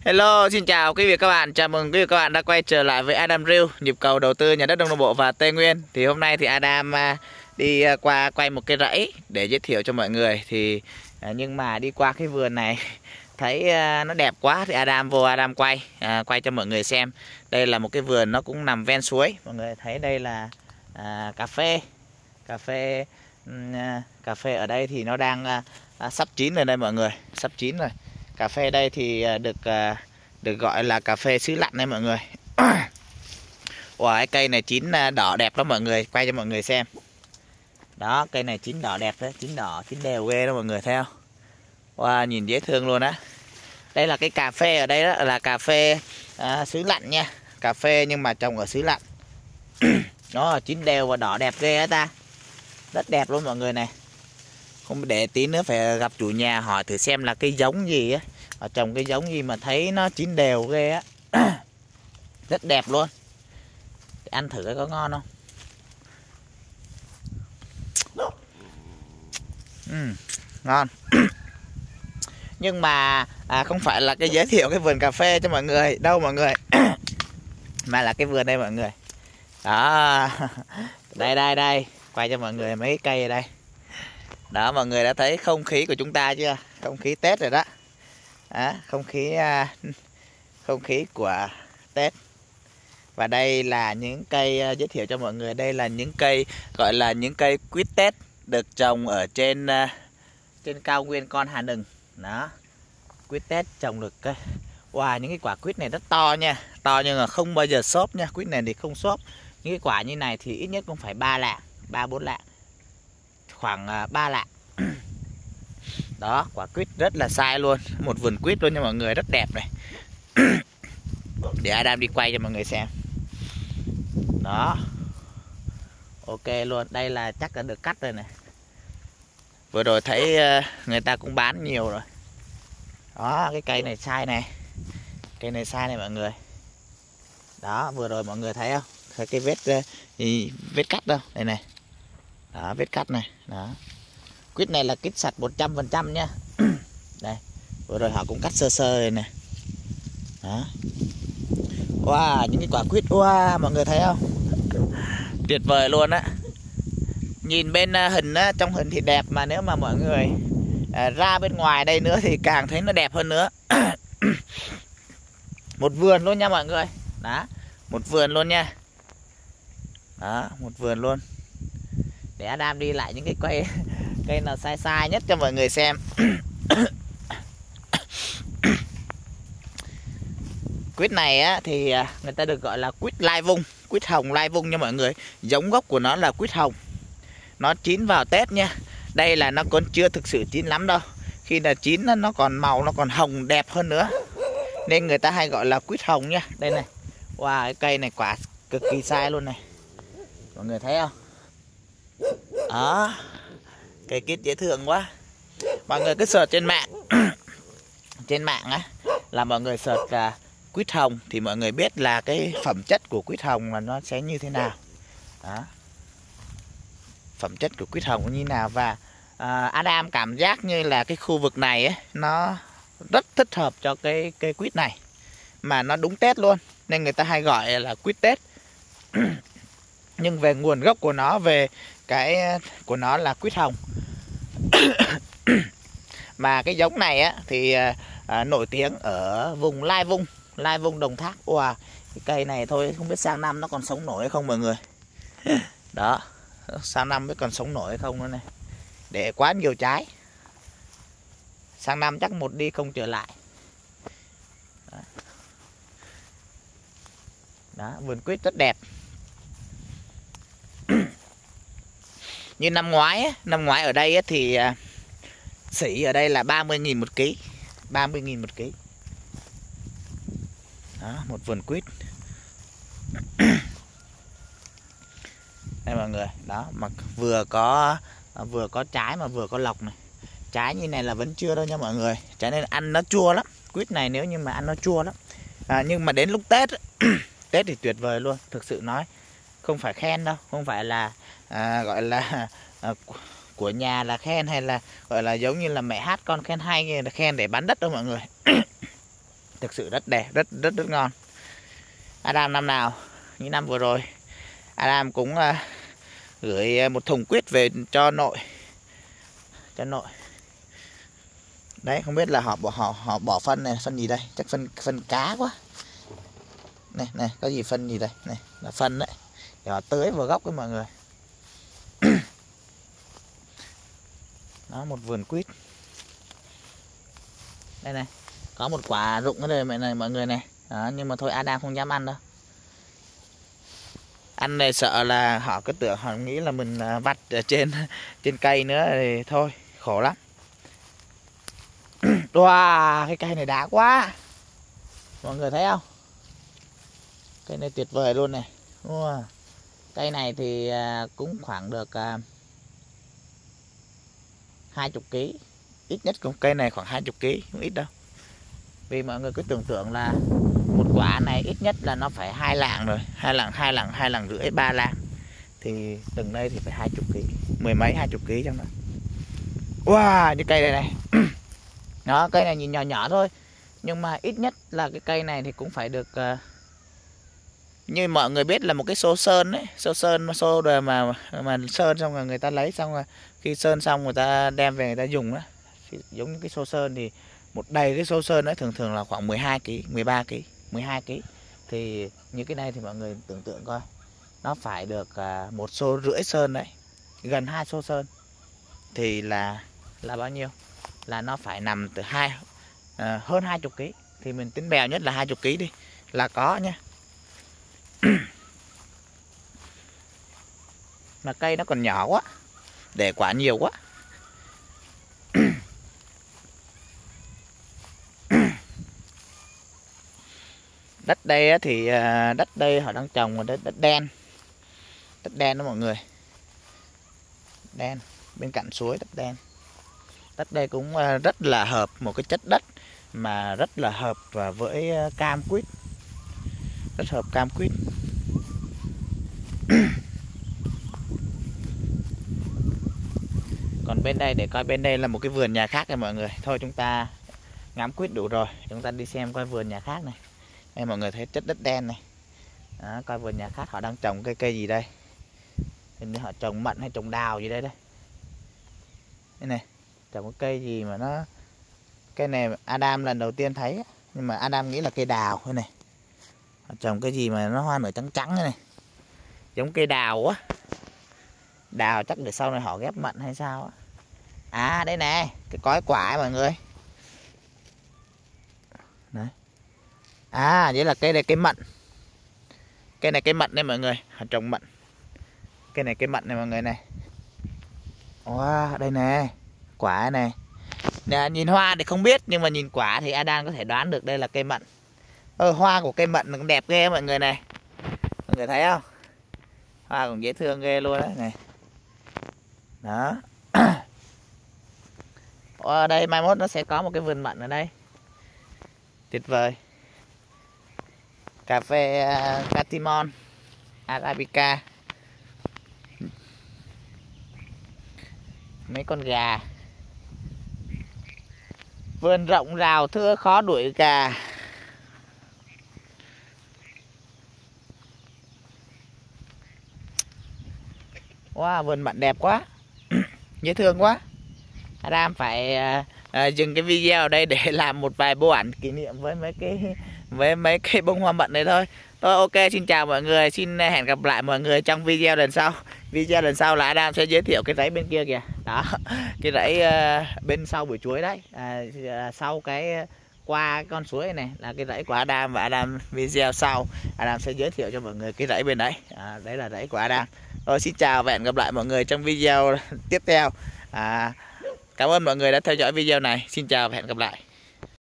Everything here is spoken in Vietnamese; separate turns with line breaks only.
Hello, xin chào quý vị và các bạn. Chào mừng quý vị và các bạn đã quay trở lại với Adam Review, nhịp cầu đầu tư nhà đất Đông Nam Bộ và Tây Nguyên. Thì hôm nay thì Adam đi qua quay một cái rẫy để giới thiệu cho mọi người. Thì nhưng mà đi qua cái vườn này thấy nó đẹp quá thì Adam quay cho mọi người xem. Đây là một cái vườn nó cũng nằm ven suối. Mọi người thấy đây là cà phê ở đây thì nó đang sắp chín rồi đây mọi người, sắp chín rồi. Cà phê đây thì được gọi là cà phê xứ lạnh đây mọi người. Wow, cái cây này chín đỏ đẹp lắm mọi người, quay cho mọi người xem. Đó, cây này chín đỏ đẹp đấy, chín đỏ, chín đều ghê đó mọi người thấy không? Wow, nhìn dễ thương luôn á. Đây là cái cà phê ở đây đó là cà phê xứ lạnh nha. Cà phê nhưng mà trồng ở xứ lạnh. Nó chín đều và đỏ đẹp ghê á ta. Rất đẹp luôn mọi người này. Không để tí nữa phải gặp chủ nhà hỏi thử xem là cây giống gì á, họ trồng cây giống gì mà thấy nó chín đều ghê á. Rất đẹp luôn. Để ăn thử có ngon không? Ngon. Nhưng mà không phải là cái giới thiệu cái vườn cà phê cho mọi người đâu mọi người. Mà là cái vườn đây mọi người. Đó. Đây quay cho mọi người mấy cây ở đây. Đó, mọi người đã thấy không khí của chúng ta chưa? Không khí Tết rồi đó. Đó, không khí của Tết. Và đây là những cây giới thiệu cho mọi người, đây là những cây gọi là những cây quýt Tết được trồng ở trên cao nguyên Con Hà Nừng. Đó. Quýt Tết trồng được cây. Wow, những cái quả quýt này rất to nha. To nhưng mà không bao giờ xốp nha. Quýt này thì không xốp. Những cái quả như này thì ít nhất cũng phải 3 lạng, 3-4 lạng. Khoảng 3 lạng. Đó, quả quýt rất là sai luôn. Một vườn quýt luôn nha mọi người, rất đẹp này. Để Adam đi quay cho mọi người xem. Đó. Ok luôn, đây là chắc đã được cắt rồi này. Vừa rồi thấy người ta cũng bán nhiều rồi. Đó, cái cây này sai này. Cây này sai này mọi người. Đó, vừa rồi mọi người thấy không? Thấy cái vết cắt đâu, đây này. Đó, vết cắt này, đó. Quýt này là quýt sạch 100% nha. Đây, vừa rồi họ cũng cắt sơ sơ rồi nè. Đó. Wow, những cái quả quýt, wow, mọi người thấy không? Tuyệt vời luôn á. Nhìn bên hình á, trong hình thì đẹp, mà nếu mà mọi người ra bên ngoài đây nữa thì càng thấy nó đẹp hơn nữa. Một vườn luôn nha mọi người. Đó, một vườn luôn nha. Đó, một vườn luôn. Để Adam đi lại những cái cây nào sai nhất cho mọi người xem. Quýt này á thì người ta được gọi là quýt lai vung, quýt hồng lai vung nha mọi người. Giống gốc của nó là quýt hồng. Nó chín vào Tết nha. Đây là nó còn chưa thực sự chín lắm đâu. Khi là chín nó còn màu, nó còn hồng đẹp hơn nữa. Nên người ta hay gọi là quýt hồng nha. Đây này. Wow, cái cây này quả cực kỳ sai luôn này. Mọi người thấy không? Đó. Cây quýt dễ thương quá. Mọi người cứ search trên mạng. Trên mạng á là mọi người search là quýt hồng thì mọi người biết là cái phẩm chất của quýt hồng là nó sẽ như thế nào. Đó. Phẩm chất của quýt hồng như nào. Và Adam cảm giác như là cái khu vực này ấy, nó rất thích hợp cho cái cây quýt này. Mà nó đúng Tết luôn. Nên người ta hay gọi là quýt Tết. Nhưng về nguồn gốc của nó, về cái của nó là quýt hồng. Mà cái giống này á thì nổi tiếng ở vùng Lai Vung Đồng Tháp. Wow, cái cây này thôi không biết sang năm nó còn sống nổi hay không mọi người. Đó, sang năm mới còn sống nổi hay không nữa này. Để quá nhiều trái. Sang năm chắc một đi không trở lại. Đó, đó, vườn quýt rất đẹp. Như năm ngoái ở đây thì sỉ ở đây là 30.000 một ký. 30.000 một ký. Đó, một vườn quýt. Đây mọi người, đó, mà vừa có trái mà vừa có lọc này. Trái như này là vẫn chưa đâu nha mọi người. Trái nên ăn nó chua lắm. Quýt này nếu như mà ăn nó chua lắm. Nhưng mà đến lúc Tết Tết thì tuyệt vời luôn, thực sự nói. Không phải khen đâu, không phải là gọi là của nhà là khen, hay là gọi là giống như là mẹ hát con khen hay là khen để bán đất đâu mọi người. Thực sự rất đẹp, rất ngon. Adam năm nào, những năm vừa rồi Adam cũng gửi một thùng quýt về cho nội. Đấy, không biết là họ bỏ phân này, phân gì đây? Chắc phân cá quá. Này, có gì phân gì đây? Này, là phân đấy. Để họ tưới vào gốc với mọi người. Đó, một vườn quýt. Đây này, có một quả rụng ở đây mọi người này. Đó, nhưng mà thôi Adam không dám ăn đâu. Ăn này sợ là họ cứ tưởng, họ nghĩ là mình vặt ở trên cây nữa thì thôi, khổ lắm. Wow, cái cây này đã quá. Mọi người thấy không? Cây này tuyệt vời luôn này. Wow. Cây này thì cũng khoảng được 20 kg. Ít nhất cũng cây này khoảng 20 kg, không ít đâu. Vì mọi người cứ tưởng tượng là một quả này ít nhất là nó phải 2 lạng rồi, 2 lạng rưỡi, 3 lạng. Thì từng đây thì phải 20 kg, mười mấy 20 kg trong đó. Wow, như cây này này. Đó, cây này nhìn nhỏ nhỏ thôi, nhưng mà ít nhất là cái cây này thì cũng phải được như mọi người biết là một cái xô sơn đấy, xô rồi mà sơn xong rồi người ta lấy xong rồi khi sơn xong người ta đem về người ta dùng đó. Giống như cái xô sơn thì một đầy cái xô sơn đấy thường là khoảng 12 kg, 13 kg, 12 kg. Thì như cái này thì mọi người tưởng tượng coi, nó phải được 1,5 xô sơn đấy, gần 2 xô sơn. Thì là bao nhiêu? Là nó phải nằm từ hơn 20 kg. Thì mình tính bèo nhất là 20 kg đi là có nha. Mà cây nó còn nhỏ quá, để quả nhiều quá. Đất đây thì đất đây họ đang trồng là đất đen. Đất đen đó mọi người. Đen, bên cạnh suối đất đen. Đất đây cũng rất là hợp, một cái chất đất mà rất là hợp với cam quýt. Rất hợp cam quýt. Còn bên đây, để coi bên đây là một cái vườn nhà khác này mọi người. Thôi chúng ta ngắm quýt đủ rồi, chúng ta đi xem coi vườn nhà khác này. Đây mọi người thấy chất đất đen này. Đó, coi vườn nhà khác họ đang trồng cây gì đây. Hình như họ trồng mận hay trồng đào gì đây đây. Đây này, trồng cái cây gì mà nó... Cây này Adam lần đầu tiên thấy, nhưng mà Adam nghĩ là cây đào đây này. Họ trồng cái gì mà nó hoa nở trắng trắng này. Giống cây đào quá. Đào chắc để sau này họ ghép mận hay sao á. À đây nè, cái cói quả ấy mọi người. Đấy. À vậy là cây này cây mận. Cây này cây mận đây mọi người, họ trồng mận. Cây này cây mận này mọi người này. Wow, đây nè, quả này. Nè, nhìn hoa thì không biết, nhưng mà nhìn quả thì Adam có thể đoán được đây là cây mận. Hoa của cây mận cũng đẹp ghê mọi người này. Mọi người thấy không? Hoa cũng dễ thương ghê luôn đấy này. Đó. Ở đây mai mốt nó sẽ có một cái vườn mận ở đây. Tuyệt vời. Cà phê Catimon Arabica. Mấy con gà. Vườn rộng rào thưa khó đuổi gà. Wow, vườn mận đẹp quá. Dễ thương quá. Adam phải dừng cái video ở đây để làm một vài bộ ảnh kỷ niệm với mấy cái bông hoa mận này thôi. Thôi ok, xin chào mọi người, xin hẹn gặp lại mọi người trong video lần sau. Video lần sau là Adam sẽ giới thiệu cái rẫy bên kia kìa. Đó, cái rẫy bên sau bụi chuối đấy. Sau cái qua con suối này là cái rẫy của Adam, và Adam video sau Adam sẽ giới thiệu cho mọi người cái rẫy bên đấy. Đấy là rẫy của Adam. Rồi xin chào và hẹn gặp lại mọi người trong video tiếp theo. Cảm ơn mọi người đã theo dõi video này. Xin chào và hẹn gặp lại.